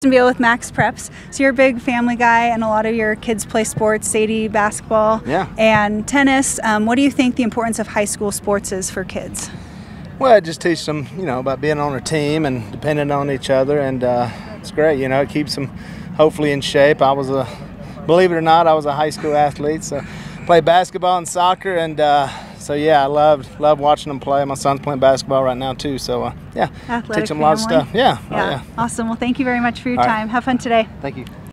Kirstin Beal with MaxPreps. So you're a big family guy, and a lot of your kids play sports, Sadie, basketball, and tennis. What do you think the importance of high school sports is for kids? Well, it just teaches them, about being on a team and depending on each other, and it's great. It keeps them hopefully in shape. Believe it or not, I was a high school athlete, so played basketball and soccer, and so yeah, I love watching them play. My son's playing basketball right now too, so yeah, Athletic teach them a lot of stuff. Yeah. Awesome. Well, thank you very much for your time. Have fun today. Thank you.